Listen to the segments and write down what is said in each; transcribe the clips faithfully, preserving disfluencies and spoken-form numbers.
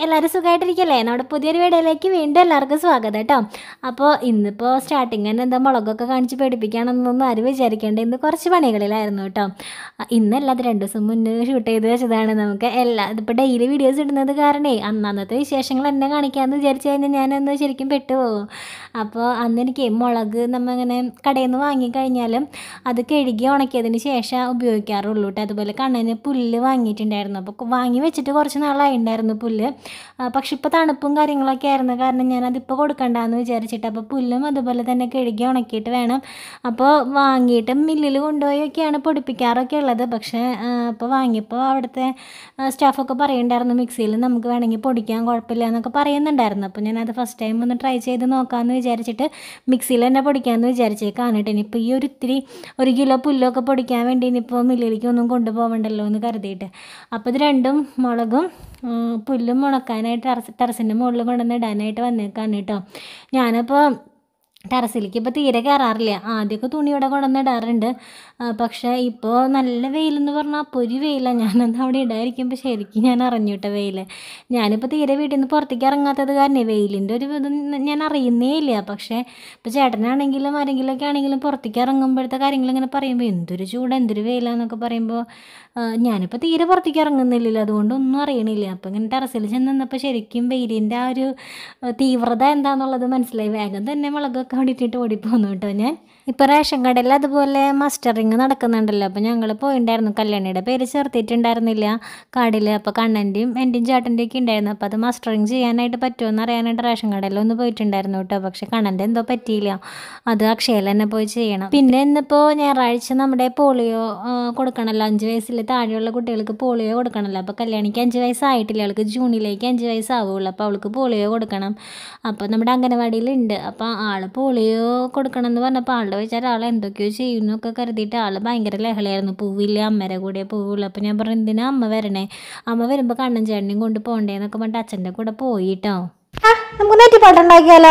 എല്ലാവരും സുഖമായിട്ടിരിക്കല്ലേ? നമ്മുടെ പുതിയൊരു വീഡിയോയിലേക്ക് വീണ്ടും എല്ലാവർക്കും സ്വാഗതം കേട്ടോ. അപ്പോൾ ഇന്നിപ്പോൾ സ്റ്റാർട്ടിങ് തന്നെ എന്താ മുളകൊക്കെ കാണിച്ച് പേടിപ്പിക്കുകയാണെന്നൊന്നും ആരും വിചാരിക്കേണ്ട. ഇന്ന് കുറച്ച് പണികളിലായിരുന്നു കേട്ടോ. ഇന്നല്ല, അത് രണ്ട് ദിവസം മുന്നേ ഷൂട്ട് ചെയ്ത് വെച്ചതാണ്. നമുക്ക് എല്ലാ ഇതിപ്പോൾ ഡെയിലി വീഡിയോസ് ഇടുന്നത് കാരണേ അന്നന്നത്തെ വിശേഷങ്ങൾ എന്നെ കാണിക്കാമെന്ന് വിചാരിച്ചു കഴിഞ്ഞാൽ ഞാനൊന്ന് ശരിക്കും പെട്ടുപോകും. അപ്പോൾ അന്ന് എനിക്ക് മുളക് നമ്മൾ ഇങ്ങനെ കടയിൽ നിന്ന് വാങ്ങിക്കഴിഞ്ഞാലും അത് കഴുകി ഉണക്കിയതിന് ശേഷം ഉപയോഗിക്കാറുള്ളൂ കേട്ടോ. അതുപോലെ കണ്ണന് പുല്ല് വാങ്ങിയിട്ടുണ്ടായിരുന്നു. അപ്പോൾ വാങ്ങി വെച്ചിട്ട് കുറച്ച് നാളായി ഉണ്ടായിരുന്നു പുല്ല്. പക്ഷെ ഇപ്പോൾ തണുപ്പും കാര്യങ്ങളൊക്കെ ആയിരുന്നു കാരണം ഞാനതിപ്പോൾ കൊടുക്കണ്ടെന്ന് വിചാരിച്ചിട്ട് അപ്പോൾ പുല്ലും അതുപോലെ തന്നെ കഴുകി ഉണക്കിയിട്ട് വേണം. അപ്പോൾ വാങ്ങിയിട്ട് മില്ലിൽ കൊണ്ടുപോയൊക്കെയാണ് പൊടിപ്പിക്കാറൊക്കെ ഉള്ളത്. പക്ഷേ അപ്പോൾ വാങ്ങിയപ്പോൾ അവിടുത്തെ സ്റ്റാഫൊക്കെ പറയുന്നുണ്ടായിരുന്നു മിക്സിയിൽ നമുക്ക് വേണമെങ്കിൽ പൊടിക്കാൻ കുഴപ്പമില്ല എന്നൊക്കെ പറയുന്നുണ്ടായിരുന്നു. അപ്പോൾ ഞാനത് ഫസ്റ്റ് ടൈം ഒന്ന് ട്രൈ ചെയ്ത് നോക്കാമെന്ന് വിചാരിച്ചിട്ട് മിക്സിയിൽ തന്നെ പൊടിക്കാമെന്ന് വിചാരിച്ചേക്കാണ് കേട്ടോ. ഇനിയിപ്പോൾ ഈ ഒരു ഇത്തിരി ഒരു കിലോ പുല്ലൊക്കെ പൊടിക്കാൻ വേണ്ടി ഇനിയിപ്പോൾ മില്ലിലേക്ക് ഒന്നും കൊണ്ടുപോകണ്ടല്ലോ എന്ന് കരുതിയിട്ട് അപ്പോൾ ഇത് രണ്ടും മുളകും പുല്ലും ഉണക്കാനായിട്ട് ടെറസ് ടെറസിൻ്റെ മുകളിൽ കൊണ്ടുവന്ന് ഇടാനായിട്ട് വന്നേക്കാണ് കേട്ടോ. ഞാനപ്പോൾ ടെറസിലേക്ക് ഇപ്പോൾ തീരെ കയറാറില്ല. ആദ്യമൊക്കെ തുണി ഇവിടെ കൊണ്ടുവന്ന് ഇടാറുണ്ട്. പക്ഷേ ഇപ്പോൾ നല്ല വെയിലെന്ന് പറഞ്ഞാൽ പൊരി വെയിലാണ്. ഞാനത് അവിടെ ഇടാതിരിക്കുമ്പോൾ ശരിക്കും ഞാൻ അറിഞ്ഞു കേട്ടോ വെയിൽ. ഞാനിപ്പോൾ തീരെ വീട്ടിൽ നിന്ന് പുറത്തേക്ക് ഇറങ്ങാത്തത് കാരണം വെയിലിൻ്റെ ഒരു ഇത് ഞാൻ അറിയുന്നേ ഇല്ല. പക്ഷേ ഇപ്പോൾ ചേട്ടനാണെങ്കിലും ആരെങ്കിലുമൊക്കെ ആണെങ്കിലും പുറത്തേക്ക് ഇറങ്ങുമ്പോഴത്തെ കാര്യങ്ങളിങ്ങനെ പറയുമ്പോൾ എന്തൊരു ചൂട് എന്തൊരു വെയിലാന്നൊക്കെ പറയുമ്പോൾ ഞാനിപ്പോൾ തീരെ പുറത്തേക്ക് ഇറങ്ങുന്നില്ലല്ലോ, അതുകൊണ്ടൊന്നും അറിയണില്ല. അപ്പോൾ ഇങ്ങനെ ടെറസിൽ ചെന്ന് നിന്നപ്പോൾ ശരിക്കും വെയിലിൻ്റെ ആ ഒരു തീവ്രത എന്താണെന്നുള്ളത് മനസ്സിലായി. വേഗം തന്നെ മുളകൊക്കെ വേണ്ടിയിട്ട് ഓടിപ്പോന്നു കേട്ടോ. ഞാൻ ഇപ്പോൾ റേഷൻ കടയിൽ അതുപോലെ മസ്റ്ററിങ് നടക്കുന്നുണ്ടല്ലോ. അപ്പോൾ ഞങ്ങൾ പോയിട്ടുണ്ടായിരുന്നു. കല്യാണിയുടെ പേര് ചേർത്തിട്ടുണ്ടായിരുന്നില്ല കാർഡിൽ. അപ്പോൾ കണ്ണൻ്റെയും എൻ്റെയും ചേട്ടൻ്റെയും ഒക്കെ ഉണ്ടായിരുന്നു. അപ്പോൾ അത് മസ്റ്ററിങ് ചെയ്യാനായിട്ട് പറ്റുമോ എന്ന് അറിയാനായിട്ട് റേഷൻ കടയിൽ ഒന്ന് പോയിട്ടുണ്ടായിരുന്നു കേട്ടോ. പക്ഷേ കണ്ണൻ്റെ എന്തോ പറ്റിയില്ല, അത് അക്ഷയയിൽ തന്നെ പോയി ചെയ്യണം. പിന്നെ ഇന്നിപ്പോൾ ഞായറാഴ്ച നമ്മുടെ പോളിയോ കൊടുക്കണമല്ലോ, അഞ്ച് വയസ്സിൽ താഴെയുള്ള കുട്ടികൾക്ക് പോളിയോ കൊടുക്കണമല്ലോ. അപ്പോൾ കല്യാണിക്ക് അഞ്ച് വയസ്സായിട്ടില്ല, അവൾക്ക് ജൂണിലേക്ക് അഞ്ച് വയസ്സാവുള്ളൂ. അപ്പോൾ അവൾക്ക് പോളിയോ കൊടുക്കണം. അപ്പോൾ നമ്മുടെ അംഗനവാടിയിലുണ്ട്. അപ്പോൾ ആൾ പോളിയോ കൊടുക്കണം എന്ന് പറഞ്ഞപ്പോൾ ആളുടെ വെച്ചാൽ ആൾ എന്തൊക്കെയോ ചെയ്യുന്നൊക്കെ കരുതിയിട്ട് ആൾ ഭയങ്കര ലഹളയായിരുന്നു. പൂവില്ല, അമ്മരെ കൂടെ പോവുള്ളൂ. അപ്പോൾ ഞാൻ പറഞ്ഞു എന്തിനാ അമ്മ വരണേ, അമ്മ വരുമ്പോൾ കണ്ണൻ ചേട്ടനെയും കൊണ്ട് പോകണ്ടേന്നൊക്കെ പറഞ്ഞിട്ട് അച്ഛൻ്റെ കൂടെ പോയിട്ടോ. ആ നമുക്ക് നെറ്റിപ്പാട്ടുണ്ടാക്കിയാലോ,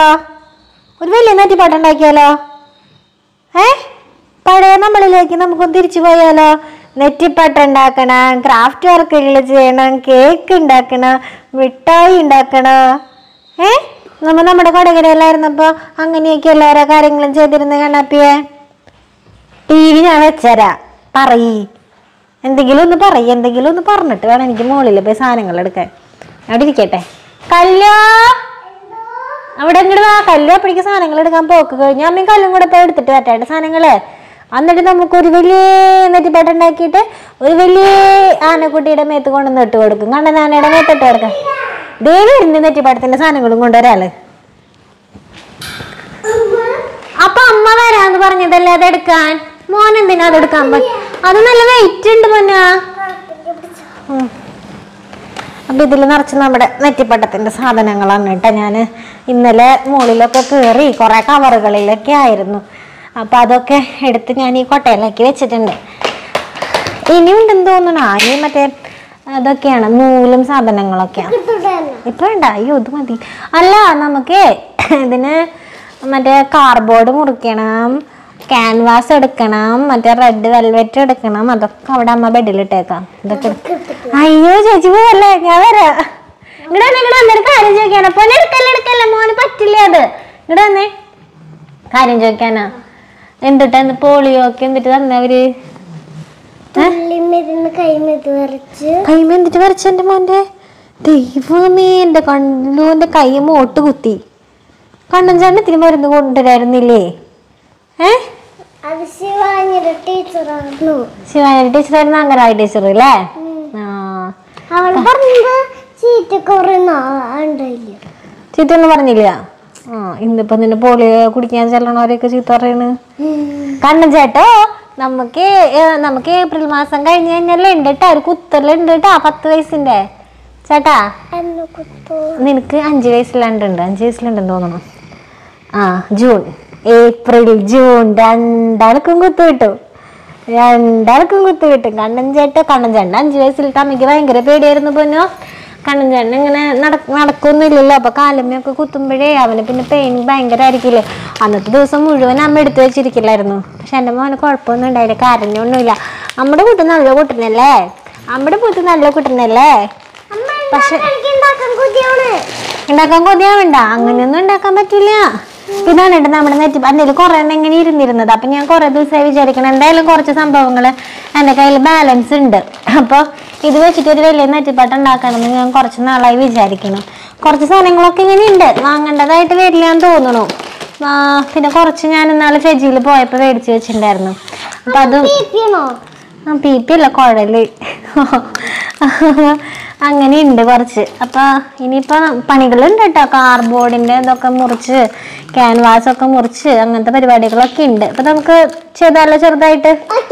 ഒരു വലിയ നെറ്റിപ്പാട്ടുണ്ടാക്കിയാലോ? ഏ പഴയ നമ്മളിലേക്ക് നമുക്കൊന്ന് തിരിച്ചു പോയാലോ? നെറ്റിപ്പാട്ട് ഉണ്ടാക്കണം, ക്രാഫ്റ്റ് വർക്കുകൾ ചെയ്യണം, കേക്ക് ഉണ്ടാക്കണം, മിഠായി ഉണ്ടാക്കണം. ഏ നമ്മൾ നമ്മുടെ കൊടകരയിലായിരുന്നപ്പോൾ അങ്ങനെയൊക്കെ എല്ലാ കാര്യങ്ങളും ചെയ്തിരുന്ന കണ്ണാപ്പിയെ. ടി വി ഞാൻ വെച്ചരാ, പറയ് എന്തെങ്കിലും ഒന്ന് പറയ്, എന്തെങ്കിലും ഒന്ന് പറഞ്ഞിട്ട് വേണം എനിക്ക് മുകളിൽ പോയി സാധനങ്ങൾ എടുക്കാൻ. അവിടെ ഇരിക്കട്ടെ. കല്ലോ അവിടെ ഇങ്ങോട്ട് വാ. കല്ലോ അപ്പോഴേക്ക് സാധനങ്ങൾ എടുക്കാൻ പോക്ക് കഴിഞ്ഞു. അമ്മയും കല്ലും കൂടെ പോയി എടുത്തിട്ട് വരട്ടെ സാധനങ്ങള്. എന്നിട്ട് നമുക്കൊരു വലിയ നെറ്റിപ്പാട്ട് ഉണ്ടാക്കിയിട്ട് ഒരു വലിയ ആനക്കുട്ടിയുടെ മേത്ത് കൊണ്ടുവന്ന് ഇട്ട് കൊടുക്കും. കണ്ണൻ ആനയുടെ മേത്തിട്ട് കൊടുക്കാം. ദേവി ഇരുന്ന് നെറ്റിപ്പാട്ടത്തിന്റെ സാധനങ്ങളും കൊണ്ടുവരാള്. അപ്പൊ അമ്മ വരാന്ന് പറഞ്ഞതല്ലേ അതെടുക്കാൻ. മോൻ എന്തിനാ അതെടുക്കാൻ പോയി? അത് നല്ല വെയിറ്റ് ഉണ്ട് മോനാ. അപ്പൊ ഇതിൽ നിറച്ച് നമ്മുടെ നെറ്റിപ്പട്ടത്തിന്റെ സാധനങ്ങളാണ് കേട്ടോ. ഞാൻ ഇന്നലെ മുകളിലൊക്കെ കയറി കുറെ കവറുകളിലൊക്കെ ആയിരുന്നു. അപ്പൊ അതൊക്കെ എടുത്ത് ഞാൻ ഈ കൊട്ടയിലാക്കി വെച്ചിട്ടുണ്ട്. ഇനിയുണ്ടെന്ന് തോന്നുന്നു. ആനി മറ്റേ അതൊക്കെയാണ് നൂലും സാധനങ്ങളൊക്കെയാണ്. ഇപ്പൊ വേണ്ട, അയ്യോ ഇത് മതി. അല്ല നമുക്ക് ഇതിന് മറ്റേ കാർഡ്ബോർഡ് മുറിക്കണം, ക്യാൻവാസ് എടുക്കണം, മറ്റേ റെഡ് വെൽവെറ്റ് എടുക്കണം. അതൊക്കെ അവിടെ അമ്മ ബെഡിലിട്ടേക്കാം. ഇതൊക്കെ അയ്യോ ചേച്ചി പോവല്ലേ, ഞാൻ വരാം. ഇവിടെ ഇവിടെ വന്നൊരു കാര്യം ചോദിക്കാനാ. പോലെ എടുക്കല്ലേ എടുക്കല്ലേ മോന് പറ്റില്ല. അത് ഇവിടെ വന്നേ കാര്യം ചോദിക്കാനാ. എന്തിട്ടാ പോളിയോ ഒക്കെ എന്തിട്ട് തന്നവര്? കൈമ എന്തിട്ട് വരച്ച എന്റെ മോന്റെ? ദൈവമേ, എന്റെ കണ്ണൂന്റെ കൈ മോട്ട് കുത്തി. കണ്ണൻ ചേട്ടൻ ഇത്തിരി മരുന്ന് കൊണ്ടുവരായിരുന്നില്ലേ? ഏഹ് ശിവാനിയുടെ ടീച്ചറായിരുന്നു, അംഗനവാടി ടീച്ചർ അല്ലേ? ചീത്തൊന്നും പറഞ്ഞില്ല. ആ ഇന്നിപ്പോ നിന്നെ പോളിയോ കുടിക്കാൻ ചെല്ലണവരൊക്കെ ചീത്ത പറയണ്. കണ്ണൻ ചേട്ടോ, നമുക്ക് നമുക്ക് ഏപ്രിൽ മാസം കഴിഞ്ഞ് കഴിഞ്ഞാൽ ഉണ്ട് കേട്ടോ, ഒരു കുത്തലുണ്ട് കേട്ടോ. പത്ത് വയസ്സിന്റെ ചേട്ടാ, നിനക്ക് അഞ്ച് വയസ്സിലുണ്ട്. അഞ്ച് വയസ്സിലുണ്ടെന്ന് തോന്നണം. ആ ജൂൺ ഏപ്രിൽ ജൂൺ രണ്ടാൾക്കും കുത്തു കിട്ടും. രണ്ടാൾക്കും കുത്തു കിട്ടും. കണ്ണൻ ചേട്ട കണ്ണൻ ചേട്ടൻ അഞ്ച് വയസ്സിലിട്ട് അമ്മയ്ക്ക് ഭയങ്കര പേടിയായിരുന്നു. പൊന്നോ കണ്ണൻ ചേട്ടൻ ഇങ്ങനെ നട നടക്കൊന്നുമില്ലല്ലോ. അപ്പൊ കാലമ്മയൊക്കെ കുത്തുമ്പോഴേ അവന് പിന്നെ പെയിൻ ഭയങ്കര ആയിരിക്കില്ലേ. അന്നത്തെ ദിവസം മുഴുവൻ അമ്മ എടുത്തു വെച്ചിരിക്കില്ലായിരുന്നു. പക്ഷെ എൻ്റെ മോന് കുഴപ്പമൊന്നും ഉണ്ടായില്ല, കാരണമൊന്നുമില്ല. നമ്മുടെ കുട്ടി നല്ല കുട്ടനല്ലേ, നമ്മുടെ കുട്ടി നല്ല കുട്ടനല്ലേ. അമ്മ പക്ഷെ ഉണ്ടാക്കാൻ കൊതിയാവണ്ട, അങ്ങനെയൊന്നും ഉണ്ടാക്കാൻ പറ്റില്ല. ഇതാണ് കേട്ടോ നമ്മുടെ നെറ്റ് എൻ്റെ കയ്യിൽ കുറേ എണ്ണം ഇങ്ങനെ ഇരുന്നിരുന്നത്. അപ്പം ഞാൻ കുറേ ദിവസമായി വിചാരിക്കണം എന്തായാലും കുറച്ച് സംഭവങ്ങൾ എൻ്റെ കയ്യിൽ ബാലൻസ് ഉണ്ട്. അപ്പോൾ ഇത് വെച്ചിട്ട് ഒരു വലിയ നെറ്റിപ്പാട്ട് ഉണ്ടാക്കണമെന്ന് ഞാൻ കുറച്ച് നാളായി വിചാരിക്കണം. കുറച്ച് സാധനങ്ങളൊക്കെ ഇങ്ങനെ ഉണ്ട്, വാങ്ങേണ്ടതായിട്ട് വരില്ല എന്ന് തോന്നണു. പിന്നെ കുറച്ച് ഞാൻ ഇന്നാൾ ഫ്രിഡ്ജിൽ പോയപ്പോൾ മേടിച്ച് വെച്ചിട്ടുണ്ടായിരുന്നു. അപ്പം അതും ആ പി പി അല്ല കുഴല് അങ്ങനെ ഉണ്ട് കുറച്ച്. അപ്പം ഇനിയിപ്പോൾ പണികളുണ്ട് കേട്ടോ. കാർഡ്ബോർഡിൻ്റെ ഇതൊക്കെ മുറിച്ച് ക്യാൻവാസ് ഒക്കെ മുറിച്ച് അങ്ങനത്തെ പരിപാടികളൊക്കെ ഉണ്ട്. അപ്പം നമുക്ക് ചെയ്താലോ ചെറുതായിട്ട്?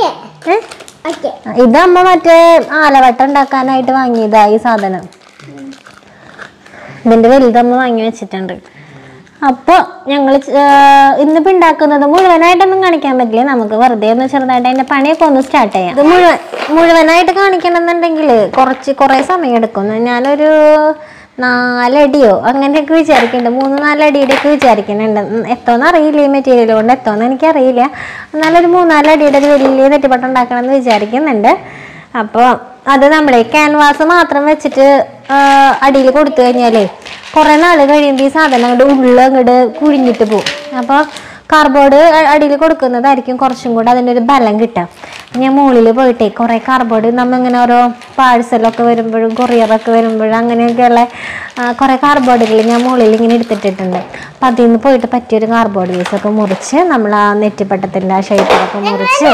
ഇത് അമ്മ മറ്റേ ആലവട്ട ഉണ്ടാക്കാനായിട്ട് വാങ്ങിയതാ ഈ സാധനം. ഇതിൻ്റെ വലുതമ്മ വാങ്ങി വെച്ചിട്ടുണ്ട്. അപ്പോൾ ഞങ്ങൾ ഇന്നിപ്പോൾ ഉണ്ടാക്കുന്നത് മുഴുവനായിട്ടൊന്നും കാണിക്കാൻ പറ്റില്ല, നമുക്ക് വെറുതെ ഒന്ന് ചെറുതായിട്ട് അതിൻ്റെ പണിയൊക്കെ ഒന്ന് സ്റ്റാർട്ട് ചെയ്യാം. ഇത് മുഴുവൻ മുഴുവനായിട്ട് കാണിക്കണമെന്നുണ്ടെങ്കിൽ കുറച്ച് കുറേ സമയം എടുക്കും. ഞാനൊരു നാലടിയോ അങ്ങനെയൊക്കെ വിചാരിക്കുന്നുണ്ട്, മൂന്ന് നാലടിയുടെയൊക്കെ വിചാരിക്കുന്നുണ്ട്. എത്തോന്ന് അറിയില്ല, ഈ മെറ്റീരിയൽ കൊണ്ട് എത്തോന്ന് എനിക്കറിയില്ല. എന്നാലൊരു മൂന്നാലടിയുടെ ഒരു വലിയ നെറ്റിപ്പട്ടം ഉണ്ടാക്കണമെന്ന് വിചാരിക്കുന്നുണ്ട്. അപ്പോൾ അത് നമ്മളെ ക്യാൻവാസ് മാത്രം വെച്ചിട്ട് അടിയിൽ കൊടുത്തു കഴിഞ്ഞാലേ കുറേ നാൾ കഴിയുമ്പോൾ ഈ സാധനം അങ്ങോട്ട് ഉള്ള അങ്ങോട്ട് കുഴിഞ്ഞിട്ട് പോകും. അപ്പോൾ കാർഡ്ബോർഡ് അടിയിൽ കൊടുക്കുന്നതായിരിക്കും കുറച്ചും കൂടെ അതിൻ്റെ ഒരു ബലം കിട്ടുക. ഞാൻ മുകളിൽ പോയിട്ടേ കുറേ കാർഡ്ബോർഡ് നമ്മളിങ്ങനെ ഓരോ പാഴ്സലൊക്കെ വരുമ്പോഴും കൊറിയറൊക്കെ വരുമ്പോഴും അങ്ങനെയൊക്കെയുള്ള കുറേ കാർഡ്ബോർഡുകൾ ഞാൻ മുകളിൽ ഇങ്ങനെ എടുത്തിട്ടിട്ടുണ്ട്. അപ്പം അതിൽ നിന്ന് പോയിട്ട് പറ്റിയൊരു കാർഡ്ബോർഡ് പീസൊക്കെ മുറിച്ച് നമ്മൾ ആ നെറ്റിപ്പട്ടത്തിൻ്റെ ആ ഷേപ്പിലൊക്കെ മുറിച്ച്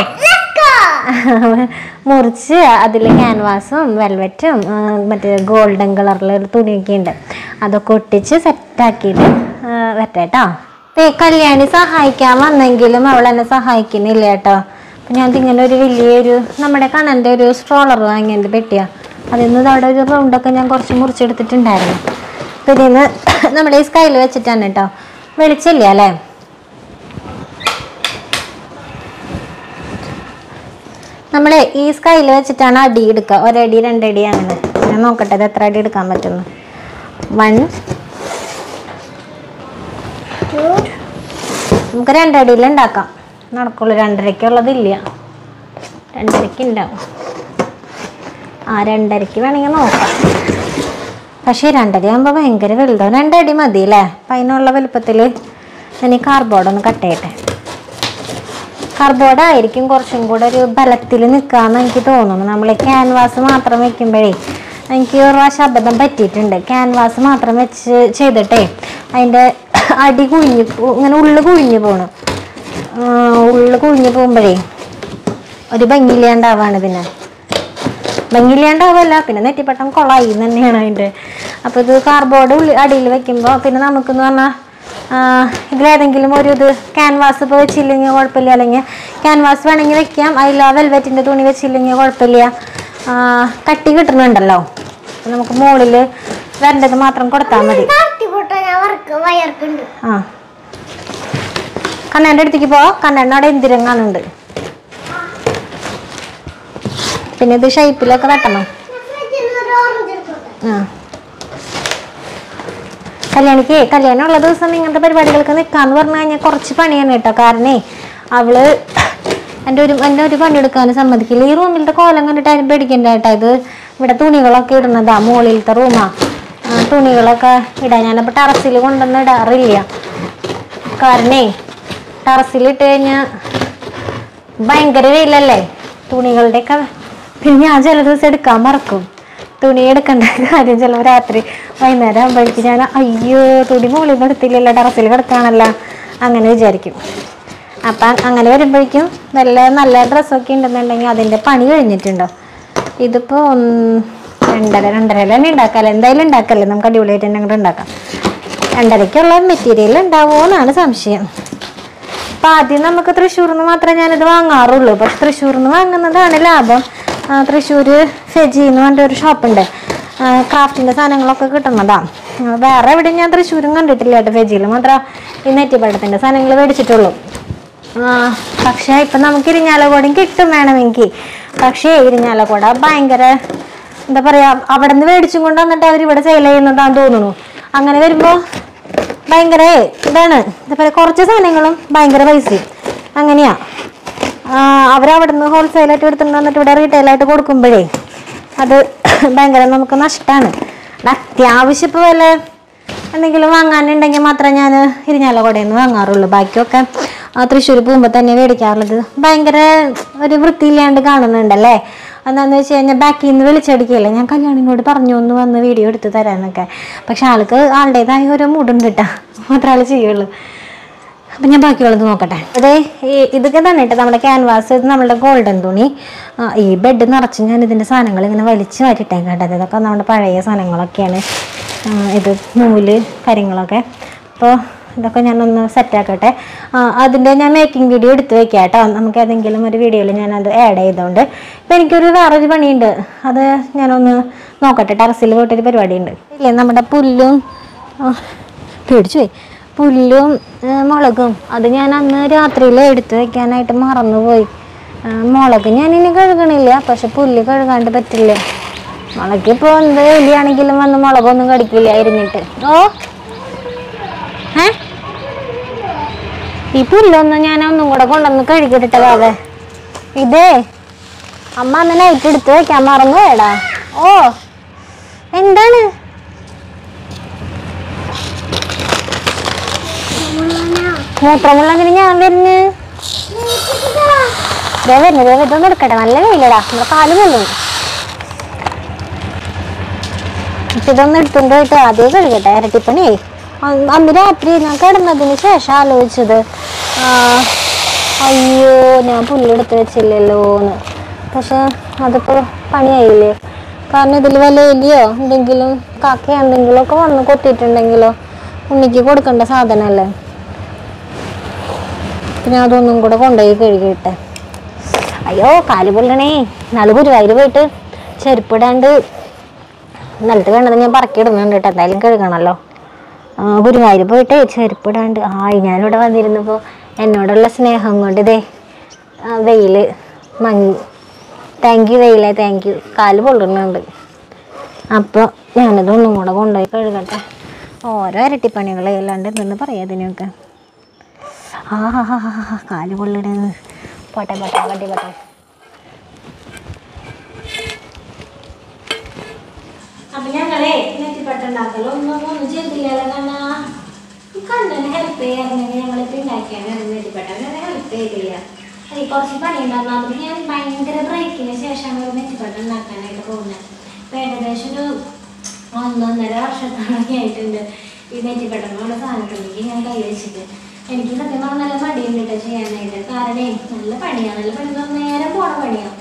മുറിച്ച് അതിൽ ക്യാൻവാസും വെൽവെറ്റും മറ്റേ ഗോൾഡൻ കളറിലൊരു തുണിയൊക്കെ ഉണ്ട്, അതൊക്കെ ഒട്ടിച്ച് സെറ്റാക്കിയിട്ട് വരട്ടെട്ടോ. കല്യാണി സഹായിക്കാൻ വന്നെങ്കിലും അവൾ എന്നെ സഹായിക്കുന്നില്ല കേട്ടോ. അപ്പം ഞാൻ ഇങ്ങനെ ഒരു വലിയൊരു നമ്മുടെ കണ്ണൻ്റെ ഒരു സ്ട്രോളർ വാങ്ങിയത് പെട്ടിയാ, അതിൽ നിന്ന് അവിടെ ഒരു റൗണ്ടൊക്കെ ഞാൻ കുറച്ച് മുറിച്ചെടുത്തിട്ടുണ്ടായിരുന്നു. പിന്നെ ഇന്ന് നമ്മുടെ ഈ സ്കൈയിൽ വെച്ചിട്ടാണ് കേട്ടോ. വെളിച്ചില്ല അല്ലേ? നമ്മൾ ഈ സ്കൈയിൽ വെച്ചിട്ടാണ് അടി എടുക്കുക, ഒരടി രണ്ടടി അങ്ങനെ. ഞാൻ നോക്കട്ടെ ഇത് എത്ര അടി എടുക്കാൻ പറ്റുന്നു. വൺ നമുക്ക് രണ്ടടിയിൽ ഉണ്ടാക്കാം, നടക്കുള്ളൂ. രണ്ടരയ്ക്കുള്ളതില്ല, രണ്ടരയ്ക്ക് ഉണ്ടാവും. ആ രണ്ടരയ്ക്ക് വേണമെങ്കിൽ നോക്കാം. പക്ഷേ രണ്ടര ആകുമ്പോൾ ഭയങ്കര വലുതാവും. രണ്ടടി മതി അല്ലേ? അപ്പം അതിനുള്ള വലുപ്പത്തിൽ ഞാൻ ഈ കാർഡ്ബോർഡൊന്ന് കട്ട് ചെയ്യട്ടെ. കാർഡ്ബോർഡ് ആയിരിക്കും കുറച്ചും കൂടെ ഒരു ബലത്തിൽ നിൽക്കാമെന്ന് എനിക്ക് തോന്നുന്നു. നമ്മൾ ക്യാൻവാസ് മാത്രം വെക്കുമ്പോഴേ എനിക്ക് ഒരു പ്രാവശ്യം അബദ്ധം പറ്റിയിട്ടുണ്ട്. ക്യാൻവാസ് മാത്രം വെച്ച് ചെയ്തിട്ടേ അതിൻ്റെ അടി കുഴിഞ്ഞ് ഇങ്ങനെ ഉള്ളു കുഴിഞ്ഞു പോകണം. ഉള്ളു കുഴിഞ്ഞു പോകുമ്പോഴേ ഒരു ഭംഗിയില്ലാണ്ടാവാണ്. പിന്നെ ഭംഗിയില്ലാണ്ടാവല്ല, പിന്നെ നെറ്റിപ്പട്ടം കൊളായി തന്നെയാണ് അതിൻ്റെ. അപ്പോൾ ഇത് കാർഡ്ബോർഡ് ഉള്ളി അടിയിൽ വെക്കുമ്പോൾ പിന്നെ നമുക്കെന്ന് പറഞ്ഞാൽ ഇതിലേതെങ്കിലും ഒരു ഇത് ക്യാൻവാസ് ഇപ്പോൾ വെച്ചില്ലെങ്കിൽ കുഴപ്പമില്ല, അല്ലെങ്കിൽ ക്യാൻവാസ് വേണമെങ്കിൽ വെക്കാം, അതിൽ ആ വെൽവെറ്റിൻ്റെ തുണി വെച്ചില്ലെങ്കിൽ കുഴപ്പമില്ല. കട്ടി കിട്ടുന്നുണ്ടല്ലോ, നമുക്ക് മുകളിൽ വരേണ്ടത് മാത്രം കൊടുത്താൽ മതി. ആ കണ്ണൻ്റെ അടുത്തേക്ക് പോവാം. കണ്ണൻ്റെ അവിടെ എന്തിരങ്ങാനുണ്ട്. പിന്നെ ഇത് ഷേപ്പിലൊക്കെ വെട്ടണം. ആ കല്യാണിക്ക് കല്യാണം ഉള്ള ദിവസം ഇങ്ങനത്തെ പരിപാടികൾക്ക് നിൽക്കാന്ന് പറഞ്ഞു കഴിഞ്ഞാൽ കുറച്ച് പണിയാണ് കേട്ടോ. കാരണേ അവള് എൻ്റെ ഒരു എൻ്റെ ഒരു പണിയെടുക്കാനും സമ്മതിക്കില്ല. ഈ റൂമിലത്തെ കോലം കണ്ടിട്ട് അതിന് പേടിക്കണ്ട കേട്ടോ. ഇത് ഇവിടെ തുണികളൊക്കെ ഇടുന്നതാ, മുകളിലത്തെ റൂമാ. തുണികളൊക്കെ ഇടാൻ ഞാനപ്പോൾ ടെറസിൽ കൊണ്ടുവന്ന് ഇടാറില്ല. കാരണേ ടെറസിലിട്ട് കഴിഞ്ഞാൽ ഭയങ്കര വെയിലല്ലേ തുണികളുടെയൊക്കെ. പിന്നെ ഞാൻ ചില ദിവസം എടുക്കാൻ മറക്കും. തുണി എടുക്കേണ്ട കാര്യം ചിലപ്പോൾ രാത്രി വൈകുന്നേരം ആകുമ്പോഴേക്കും ഞാൻ അയ്യോ തുണി മുകളിൽ നിന്ന് എടുത്തില്ലല്ലോ, ടെറസിൽ കിടക്കാണല്ലോ അങ്ങനെ വിചാരിക്കും. അപ്പം അങ്ങനെ വരുമ്പോഴേക്കും നല്ല നല്ല ഡ്രസ്സൊക്കെ ഉണ്ടെന്നുണ്ടെങ്കിൽ അതിൻ്റെ പണി കഴിഞ്ഞിട്ടുണ്ടോ. ഇതിപ്പോൾ രണ്ടര രണ്ടരയിൽ തന്നെ ഉണ്ടാക്കാമല്ലോ, എന്തായാലും ഉണ്ടാക്കല്ലേ, നമുക്ക് അടിപൊളിയായിട്ട് തന്നെ അങ്ങോട്ട് ഉണ്ടാക്കാം. രണ്ടരയ്ക്കുള്ള മെറ്റീരിയൽ ഉണ്ടാവുമോ എന്നാണ് സംശയം. അപ്പം ആദ്യം നമുക്ക് തൃശ്ശൂരിൽ നിന്ന് മാത്രമേ ഞാനിത് വാങ്ങാറുള്ളൂ. പക്ഷെ തൃശ്ശൂരിൽ നിന്ന് വാങ്ങുന്നതാണ് ലാഭം. തൃശ്ശൂർ ഫെജി എന്ന് പറഞ്ഞ ഒരു ഷോപ്പുണ്ട്, ക്രാഫ്റ്റിൻ്റെ സാധനങ്ങളൊക്കെ കിട്ടുന്നതാണ്. വേറെ എവിടെയും ഞാൻ തൃശ്ശൂരും കണ്ടിട്ടില്ല കേട്ടോ. ഫെജിയിൽ മാത്രം ഈ നെറ്റിപ്പട്ടത്തിൻ്റെ സാധനങ്ങൾ മേടിച്ചിട്ടുള്ളൂ. പക്ഷേ ഇപ്പം നമുക്ക് ഇരിഞ്ഞാലക്കുടയും കിട്ടും വേണമെങ്കിൽ. പക്ഷേ ഇരിഞ്ഞാലക്കുട ഭയങ്കര എന്താ പറയുക, അവിടെ നിന്ന് മേടിച്ചും കൊണ്ട് വന്നിട്ട് അവർ ഇവിടെ സെയിൽ ചെയ്യുന്നതാന്ന് തോന്നുന്നു. അങ്ങനെ വരുമ്പോൾ ഭയങ്കര ഇതാണ്, എന്താ പറയുക, കുറച്ച് സാധനങ്ങളും ഭയങ്കര പൈസയും അങ്ങനെയാ. അവരവിടെ നിന്ന് ഹോൾസെയിലായിട്ട് എടുത്തിട്ട് വന്നിട്ട് ഇവിടെ റീറ്റെയിലായിട്ട് കൊടുക്കുമ്പോഴേ അത് ഭയങ്കര നമുക്ക് നഷ്ടമാണ്. അത്യാവശ്യം ഇപ്പോൾ വല്ല എന്തെങ്കിലും വാങ്ങാനുണ്ടെങ്കിൽ മാത്രമേ ഞാൻ ഇരിഞ്ഞാലക്കുടയിൽ നിന്ന് വാങ്ങാറുള്ളൂ. ബാക്കിയൊക്കെ തൃശ്ശൂർ പോകുമ്പോൾ തന്നെ മേടിക്കാറുള്ളത്. ഭയങ്കര ഒരു വൃത്തിയില്ലാണ്ട് കാണുന്നുണ്ടല്ലേ. എന്താണെന്ന് വെച്ച് കഴിഞ്ഞാൽ ബാക്കിൽ നിന്ന് വിളിച്ചടിക്കുകയല്ലേ. ഞാൻ കല്യാണിനോട് പറഞ്ഞു ഒന്ന് വന്ന് വീഡിയോ എടുത്ത് തരാമെന്നൊക്കെ. പക്ഷെ ആൾക്ക് ആളുടേതായ ഓരോ മൂടുണ്ട് കേട്ടോ, മാത്രമേ ആൾ ചെയ്യുള്ളൂ. അപ്പം ഞാൻ ബാക്കിയുള്ളത് നോക്കട്ടെ. അതെ, ഈ ഇതൊക്കെ തന്നെ കേട്ടോ നമ്മുടെ ക്യാൻവാസ്, ഇത് നമ്മളുടെ ഗോൾഡൻ തുണി. ഈ ബെഡ് നിറച്ച് ഞാൻ ഇതിൻ്റെ സാധനങ്ങൾ ഇങ്ങനെ വലിച്ച് മാറ്റിയിട്ടേക്കാം കേട്ടത്. ഇതൊക്കെ നമ്മുടെ പഴയ സാധനങ്ങളൊക്കെയാണ്. ഇത് നൂല് കാര്യങ്ങളൊക്കെ. അപ്പോൾ ഇതൊക്കെ ഞാനൊന്ന് സെറ്റാക്കട്ടെ. അതിൻ്റെ ഞാൻ മേക്കിംഗ് വീഡിയോ എടുത്ത് വെക്കാം കേട്ടോ. നമുക്ക് ഏതെങ്കിലും ഒരു വീഡിയോയിൽ ഞാനത് ആഡ് ചെയ്തുകൊണ്ട്. ഇപ്പം എനിക്കൊരു വേറൊരു പണിയുണ്ട്, അത് ഞാനൊന്ന് നോക്കട്ടെ. ടെറസിൽ പോയിട്ടൊരു പരിപാടിയുണ്ട്. ഇല്ലേ നമ്മുടെ പുല്ലും പേടിച്ചു പോയി പുല്ലും മുളകും അത് ഞാൻ അന്ന് രാത്രിയിൽ എടുത്ത് വെക്കാനായിട്ട് മറന്നുപോയി. മുളക് ഞാനിനി കഴുകണില്ല, പക്ഷെ പുല്ല് കഴുകാണ്ട് പറ്റില്ല. മുളകിപ്പോൾ എന്ത് എലിയാണെങ്കിലും വന്ന് മുളകൊന്നും കടിക്കില്ല അരിഞ്ഞിട്ട്. ഓ ഏ ഈ പുല്ലൊന്നും ഞാൻ ഒന്നും കൂടെ കൊണ്ടുവന്ന് കഴുകിട്ടിട്ടതാവേ. ഇതേ അമ്മ അന്ന് നൈറ്റ് എടുത്ത് വെക്കാൻ മറന്നു വേടാ. ഓ എന്താണ് മൂത്രമുള്ളതിന് ഞാൻ വരുന്നു വരുന്നു ഇതൊന്നും എടുക്കട്ടെ. നല്ല വെയിലടാ, നമ്മുടെ കാല് കൊല്ലും. പക്ഷെ ഇതൊന്നും എടുത്തുകൊണ്ട് പോയിട്ട് ആദ്യം കഴുകട്ടെ. ഇരട്ടിപ്പണി അന്ന് രാത്രി ഞാൻ കിടന്നതിന് ശേഷം ആലോചിച്ചത്, അയ്യോ ഞാൻ പുല്ലെടുത്ത് വെച്ചില്ലല്ലോ എന്ന്. പക്ഷെ അതിപ്പോൾ പണിയായില്ലേ. കാരണം ഇതിൽ വല്ല എലിയോ എന്തെങ്കിലും കാക്കയോ എന്തെങ്കിലും ഒക്കെ വന്ന് കൊത്തിയിട്ടുണ്ടെങ്കിലോ ഉണ്ണിക്ക് കൊടുക്കേണ്ട സാധനമല്ലേ. പിന്നെ അതൊന്നും കൂടെ കൊണ്ടുപോയി കഴുകിയിട്ടെ. അയ്യോ കാല് പൊള്ളണേ. നാളെ ഗുരുവായൂർ പോയിട്ട് ചെരുപ്പിടാണ്ട് നിലത്ത് വേണ്ടത് ഞാൻ പറക്കിയിടുന്നുണ്ട് കേട്ടോ. എന്തായാലും കഴുകണമല്ലോ. ഗുരുവായൂർ പോയിട്ട് ചെരുപ്പിടാണ്ട് ആയി ഞാനിവിടെ വന്നിരുന്നപ്പോൾ എന്നോടുള്ള സ്നേഹം കൊണ്ട് ഇതേ വെയിൽ മങ്ങി. താങ്ക് യു വെയിലേ, താങ്ക് യു. കാല് പൊള്ളുന്നുണ്ട്. അപ്പോൾ ഞാനിതൊന്നും കൂടെ കൊണ്ടുപോയി കഴുകട്ടെ. ഓരോ ഇരട്ടിപ്പണികൾ അല്ലാണ്ട് എന്തെന്ന് പറയാം ഇതിനൊക്കെ. ആ ഹാ ഹാ ഹാ ഹാ കാല് പൊള്ളിടേന്ന്. പോട്ടെ പോട്ടെ വണ്ടി പോട്ടെ. അപ്പം ഞങ്ങളെ നെറ്റിപ്പട്ടുണ്ടാക്കലോ ഒന്നും ഒന്നും ചെയ്തില്ലല്ലോ. കാരണം ഈ കണ്ണിന് ഹെൽപ്പ് ചെയ്യാറുണ്ടെങ്കിൽ ഞങ്ങളിപ്പോൾ ഉണ്ടാക്കിയാണ് നെറ്റിപ്പട്ട ഹെൽപ്പ് ചെയ്തില്ല. അത് കുറച്ച് പണിയുണ്ടാകും. അതുകൊണ്ട് ഞാൻ ഭയങ്കര ബ്രേക്കിന് ശേഷമാണ് ഒരു നെറ്റിപ്പട്ട ഉണ്ടാക്കാനായിട്ട് പോകുന്നത്. ഇപ്പം ഏകദേശം ഒരു ഒന്നൊന്നര വർഷത്തോളൊക്കെ ആയിട്ടുണ്ട് ഈ നെറ്റിപ്പട്ടങ്ങളുടെ സാധനത്തിലേക്ക് ഞാൻ കൈ വെച്ചിട്ട്. എനിക്ക് സത്യം പറഞ്ഞാൽ നല്ല മടിയുണ്ട് കേട്ടോ ചെയ്യാനായിട്ട്. കാരണം നല്ല പണിയാണ്. നല്ല പണി നേരം പോണ പണിയാണ്.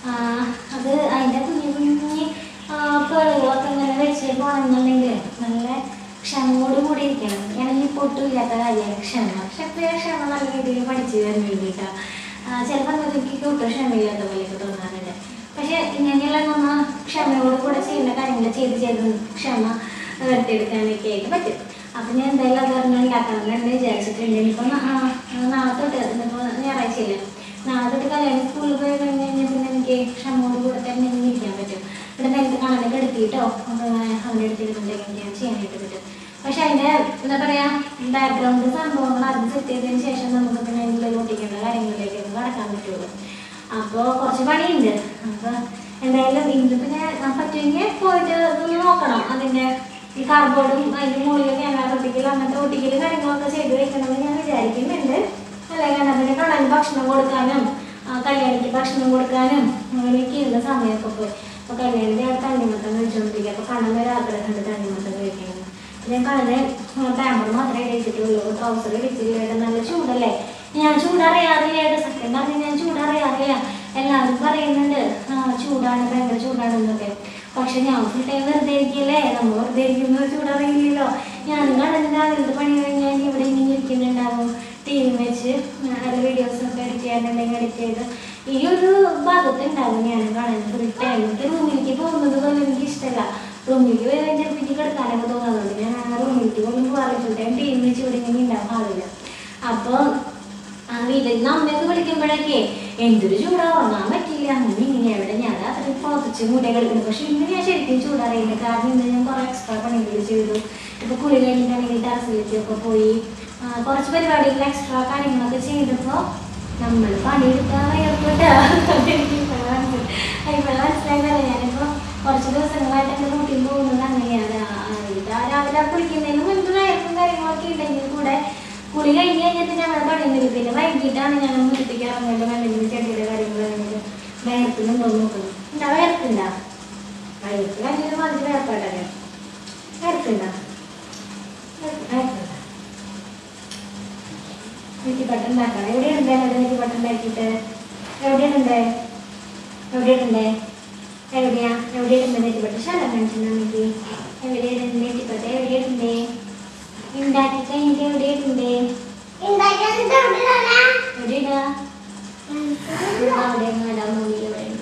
അത് അതിൻ്റെ കുഞ്ഞു കുഞ്ഞി പേളുകളൊക്കെ ഇങ്ങനെ വെച്ച് പോകണമെന്നുണ്ടെങ്കിൽ നല്ല ക്ഷമയോട് കൂടി ഇരിക്കണം. എനിക്കിപ്പോൾ പൊട്ടും ഇല്ലാത്ത കാര്യമാണ് ക്ഷമ. പക്ഷെ എപ്പോഴും ക്ഷമ നല്ല രീതിയിൽ പഠിച്ചു തരാൻ വേണ്ടിയിട്ടാണ്. ചിലപ്പോൾ എനിക്ക് ഒട്ടും ക്ഷമയില്ലാത്ത പോലെയൊക്കെ തോന്നാറുണ്ട്. പക്ഷെ ഇങ്ങനെയുള്ള നമ്മൾ ക്ഷമയോട് കൂടെ ചെയ്യുന്ന കാര്യങ്ങൾ ചെയ്ത് ചെയ്ത് ക്ഷമ വരുത്തിയെടുക്കാനൊക്കെ ആയിട്ട് പറ്റും. അപ്പം ഞാൻ എന്തായാലും അത് പറഞ്ഞാൽ ഉണ്ടാക്കണമെന്ന് വിചാരിച്ചിട്ടുണ്ട്. ഇനിയിപ്പോൾ നാളെ തൊട്ട് ഇന്നിപ്പോൾ ഞായറാഴ്ചയില്ല, നാളെ തൊട്ട് കല്യാണം സ്കൂളിൽ പോയി കഴിഞ്ഞ് കഴിഞ്ഞാൽ പിന്നെ എനിക്ക് ക്ഷമയോട് കൂടെ തന്നെ ഇരിക്കാൻ പറ്റും. ഇവിടെ നേരത്തെ കണക്ക് എടുത്തിട്ടോ അവൻ്റെ എടുത്തിട്ടുണ്ടെങ്കിൽ എനിക്ക് ചെയ്യാനായിട്ട് പറ്റും. പക്ഷെ അതിൻ്റെ എന്താ പറയുക ബാക്ക്ഗ്രൗണ്ട് സംഭവങ്ങൾ അത് സെറ്റ് ചെയ്തതിന് ശേഷം നമുക്ക് പിന്നെ അതിൻ്റെ ഒട്ടിക്കേണ്ട കാര്യങ്ങളിലേക്ക് കടക്കാൻ പറ്റുള്ളൂ. അപ്പോൾ കുറച്ച് പണിയുണ്ട്. അപ്പോൾ എന്തായാലും ഇന്നിപ്പോൾ ഞാൻ പറ്റുമെങ്കിൽ പോയിട്ട് ഒന്ന് നോക്കണം. അതിൻ്റെ ഈ കാർഡ്ബോർഡും അതിൻ്റെ മുകളിൽ ക്യാമറ ഒട്ടിക്കൽ അങ്ങനത്തെ ഒട്ടിക്കൽ കാര്യങ്ങളൊക്കെ ചെയ്ത് വെക്കണമെന്ന് ഞാൻ വിചാരിക്കുന്നുണ്ട്. അല്ല കാരണം പിന്നെ കണ്ണന് ഭക്ഷണം കൊടുക്കാനും കല്യാണിക്ക് ഭക്ഷണം കൊടുക്കാനും അങ്ങനെയൊക്കെ ഇരുന്ന സമയമൊക്കെ പോയി. അപ്പോൾ കല്യാണിൻ്റെ ആ തണ്ണിമത്തം കഴിച്ചുകൊണ്ടിരിക്കുക. അപ്പോൾ കണ്ണനൊരു ആഗ്രഹമുണ്ട് തണ്ണിമത്തം കഴിക്കണം. ഞാൻ കണ്ണന് പാമ്പർ മാത്രമേ കഴിച്ചിട്ടുള്ളൂ, ട്രൗസർ കഴിച്ചില്ല. നല്ല ചൂടല്ലേ. ഞാൻ ചൂടറിയാറില്ല. സത്യം പറഞ്ഞ് ഞാൻ ചൂടറിയാറില്ല. എല്ലാവരും പറയുന്നുണ്ട് ചൂടാണ്, ഭയങ്കര ചൂടാണെന്നൊക്കെ. പക്ഷെ ഞാൻ ഫുൾ ടൈം വെറുതെ ഇരിക്കില്ലേ. നമ്മൾ വെറുതെ ഇരിക്കുന്നത് ചൂടറിയില്ലല്ലോ. ഞാനും കണ്ണന് രാവിലത്തെ പണി കഴിഞ്ഞാൽ ഇവിടെ ഇങ്ങനെ ഇരിക്കുന്നുണ്ടാവും ടി വി വെച്ച്. നല്ല വീഡിയോസൊക്കെ എഡിറ്റ് ചെയ്യാനുണ്ടെങ്കിൽ എഡിറ്റ് ചെയ്ത് ഈ ഒരു ഭാഗത്തുണ്ടാവും ഞാനും കണ്ണന് ഫുൾ ടൈം. എനിക്ക് റൂമിലേക്ക് പോകുന്നത് പോലും എനിക്ക് ഇഷ്ടമല്ല. റൂമിലേക്ക് പോയി കഴിഞ്ഞാൽ എനിക്ക് കിടക്കാനൊക്കെ തോന്നാറുണ്ട്. ഞാൻ ആ റൂമിലേക്ക് പോലും പോകാറില്ല. ഫുൾ ടൈം ടി വി വെച്ച് ഇവിടെ ഇങ്ങനെ ഉണ്ടാവും ആവില്ല. അപ്പോൾ വീട്ടിൽ നിന്ന് അമ്മയൊക്കെ വിളിക്കുമ്പോഴൊക്കെ എന്തൊരു ചൂടാ, ഉറങ്ങാൻ പറ്റില്ല. അങ്ങനെ ഇങ്ങനെ എവിടെ ഞാൻ അത്രയും പുറത്തിച്ച് മൂട്ടയൊക്കെ എടുക്കുന്നത്. പക്ഷെ ഇന്ന് ഞാൻ ശരിക്കും ചൂടറിയില്ല. കാരണം ഇന്ന് ഞാൻ കുറേ എക്സ്ട്രാ പണികൾ ചെയ്തു. ഇപ്പോൾ കുളി കഴിഞ്ഞിട്ടാണെങ്കിൽ ടെറസിലേക്കൊക്കെ പോയി കുറച്ച് പരിപാടികൾ എക്സ്ട്രാ കാര്യങ്ങളൊക്കെ ചെയ്തപ്പോൾ നമ്മൾ പണിയെടുക്കാൻ വയ്യപ്പോട്ട് ഇപ്പോൾ മനസ്സിലായില്ല. ഞാനിപ്പോൾ കുറച്ച് ദിവസങ്ങളായിട്ട് എൻ്റെ റൂട്ടീൻ പോകുന്നത് അങ്ങനെയാണ്. രാവിലെ കുളിക്കുന്നതിന് മുൻപ് വയറും കാര്യങ്ങളൊക്കെ ഉണ്ടെങ്കിൽ കൂടെ കുളി കഴിഞ്ഞ് കഴിഞ്ഞിട്ട് ഞങ്ങൾ പണിയുന്നില്ല. പിന്നെ വൈകിട്ടാണ് ഞങ്ങൾ മുറ്റത്തേക്ക് ഇറങ്ങുന്നത്. വെള്ളത്തിൽ ചെടിയുടെ കാര്യങ്ങൾ കഴിഞ്ഞിട്ട് വയർത്തിനുണ്ടോ നോക്കുന്നത്. എന്താ വയർക്കുണ്ടാ? വയർക്ക് കഴിഞ്ഞൊരു മാതിരി വയർപ്പാട്ടല്ലേ? വയർക്കുണ്ടാ? നെറ്റിപ്പട്ട ഉണ്ടാക്കണം. എവിടെയുണ്ട് നെറ്റിപ്പട്ട ഉണ്ടാക്കിയിട്ട്? എവിടെയുണ്ട്? എവിടെയുണ്ട്? എവിടെയാ? എവിടെയുണ്ട് നെറ്റിപ്പട്ട? ശലം കാണിച്ചിട്ടുണ്ടെങ്കിൽ എവിടെയാണ് നെറ്റിപ്പട്ട? എവിടെയുണ്ട്? ഉണ്ടാക്കി കഴിഞ്ഞിട്ട് എവിടെയുണ്ട്? എവിടെയാ? അവിടെ നടാൻ നോക്കി എവിടെയുണ്ട്?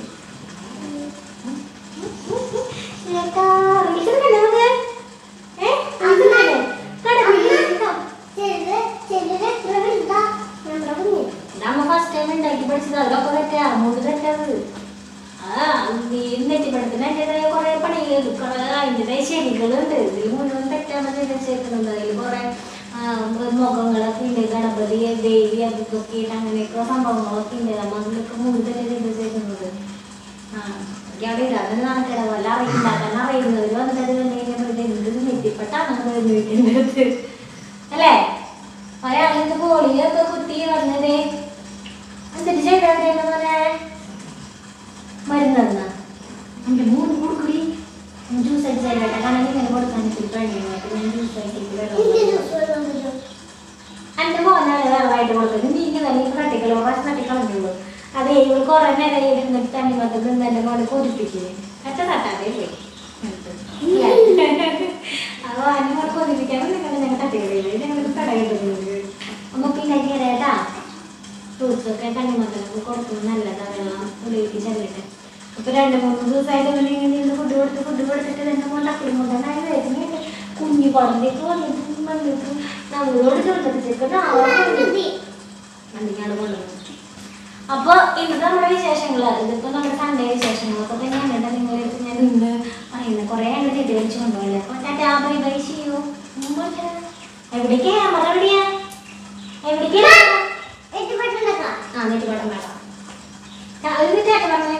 നമ്മ ഫസ്റ്റ് ടൈം ഉണ്ടാക്കി പഠിച്ചത് അതൊക്കെ തെറ്റാ. മൂന്ന് തെറ്റത്. ആ നീ നെറ്റിപ്പടത്തിന് അതിൻ്റെതായ കുറെ പണികൾ കുറെ അതിൻ്റെതായ ശരികളുണ്ട്. ഇതിൽ മുഴുവൻ തെറ്റാണ് ചെയ്തേക്കുന്നത്. അതിൽ കുറെ മുഖങ്ങളൊക്കെ ഉണ്ട്. ഗണപതി ദേവി അതൊക്കെ അങ്ങനെയൊക്കെ സംഭവങ്ങളൊക്കെ ഉണ്ട്. നമ്മ അതിലൊക്കെ മൂന്ന് തന്നെ ചെയ്തേക്കുന്നത്. ആ അവിടെ ഇടാതെ നടക്കട പോലെ അറിയുണ്ടാക്കാൻ അറിയുന്നവർ വന്നിട്ട് കണ്ടുകഴിഞ്ഞാൽ എന്ത് നെറ്റിപ്പെട്ടാണ് വീട്ടിൻ്റെ അല്ലേ? ഒരാളിത് കോളിയൊക്കെ കുത്തി വന്നത് എന്നിട്ട് ചെയ്തവരെന്ന് പറഞ്ഞാൽ മരുന്ന് തന്ന എൻ്റെ മൂന്ന് കൊടുക്കൂടി ജ്യൂസ് അടിച്ച് തരട്ടെ. കാരണം ഇങ്ങനെ കൊടുക്കാൻ ഇത്തിരി പണിയായിട്ട് ഞാൻ ജ്യൂസ് ആയിട്ട് എൻ്റെ മോനാണ് വെള്ളമായിട്ട് കൊടുത്തത്. നീ ഇങ്ങനെ നീ തട്ടിക്കളോ പ്രാവശ്യം തട്ടിക്കളഞ്ഞുള്ളൂ. അതെ ഇവൾ കുറേ നേരം ഇരുന്നിട്ട് തണ്ണിമത്തം നിന്ന് എൻ്റെ മോനെ കൊതിപ്പിക്കുന്നത് ഒറ്റ തട്ടാതെ പോയി. അപ്പോൾ അതിനെ കൂടെ കൊതിപ്പിക്കാൻ നിങ്ങൾ ഞങ്ങൾ തട്ടിക്കളിയില്ല. ഞങ്ങൾക്ക് കട കിട്ടുന്നത് നമുക്ക് ഉണ്ടാക്കി തരാട്ടാ. ഫ്രൂട്ട്സൊക്കെ തണ്ണിമത്തനൊക്കെ കൊടുക്കുന്നത് നല്ലതാണ്. ഉള്ളിലേക്ക് ചെല്ലിട്ട് ഇപ്പൊ രണ്ട് മൂന്ന് ദിവസമായിട്ട് നിന്ന് ഫുഡ് കൊടുത്ത് ഫുഡ് കൊടുത്തിട്ട് രണ്ട് മൂന്ന് തക്കടി മുണ്ടായി വരുന്നുണ്ട്. കുഞ്ഞു പറമ്പേക്ക് വന്നിട്ട് വന്നിട്ട് നമ്മളോട് ചെറുപ്പത്തിച്ചേക്ക് മഞ്ഞാട് കൊണ്ടുവന്നു. അപ്പൊ ഇന്നത്തെ നമ്മുടെ വിശേഷങ്ങള് ഇതിപ്പോ നമ്മുടെ സൺഡേ വിശേഷങ്ങളൊക്കെ തന്നെയാണ് കേട്ടോ. നിങ്ങളെടുത്ത് ഞാൻ ഇന്ന് പറയുന്നത് കുറെ എണ്ണ ചെടി വലിച്ചു കൊണ്ടുപോകല്ലേ. അപ്പൊ ടാറ്റാ ബൈ ബൈ ചെയ്യൂ. എവിടേക്കാ ക്യാമറ? എവിടെയാ? എവിടേക്കാ? ആ നെറ്റിപ്പട്ടം വേണം. എന്നിട്ട് ചേട്ടൻ പറഞ്ഞേ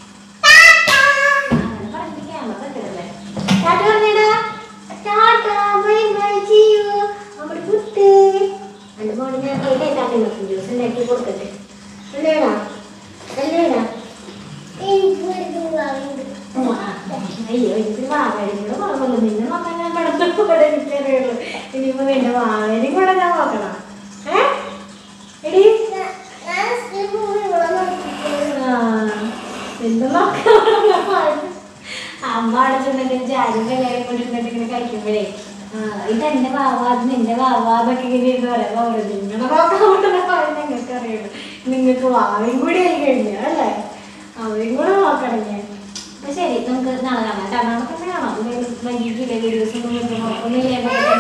ജ്യൂസ് ഉണ്ടാക്കി കൊടുക്കട്ടെ. അല്ലേടാ അല്ലേടാ അയ്യോ എനിക്ക് വാവേനും കൂടെ കുഴപ്പമില്ല. നിന്നെ നോക്കാൻ ഞാൻ പെടന്നപ്പോ കൂടെ എനിക്കറിയുള്ളൂ. ഇനിയിപ്പോ നിന്റെ വാവേനും കൂടെ ഞാൻ നോക്കണം. ഏ എടി നിന്റെ നോക്കാൻ അമ്മ അടച്ചിട്ടുണ്ടെങ്കിൽ ജാലും കല്യാണം കൊണ്ടിരുന്നിട്ട് ഇങ്ങനെ കഴിക്കുമ്പോഴേ ഇതെന്റെ വാവ അത് നിന്റെ വാവ അതൊക്കെ ഇങ്ങനെ ഇരുന്ന് പറയാം. നിങ്ങളുടെ നോക്കാൻ നിങ്ങൾക്ക് അറിയുള്ളൂ. നിങ്ങൾക്ക് വാവയും കൂടി ആയി കഴിഞ്ഞ അല്ലേ? അവയും കൂടെ നോക്കണം ഞാൻ. അപ്പൊ ശരി നമുക്ക് നാളെ കാണാം. കാരണം തന്നെ കാണാം. വൈകിട്ടില്ല വീഡിയോസ് ഒന്നും